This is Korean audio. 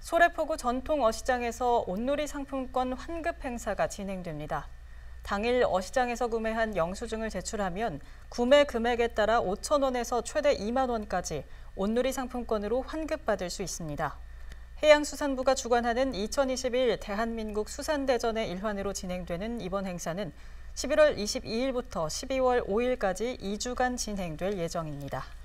소래포구 전통 어시장에서 온누리 상품권 환급 행사가 진행됩니다. 당일 어시장에서 구매한 영수증을 제출하면 구매 금액에 따라 5,000원에서 최대 2만 원까지 온누리 상품권으로 환급받을 수 있습니다. 해양수산부가 주관하는 2021 대한민국 수산대전의 일환으로 진행되는 이번 행사는 11월 22일부터 12월 5일까지 2주간 진행될 예정입니다.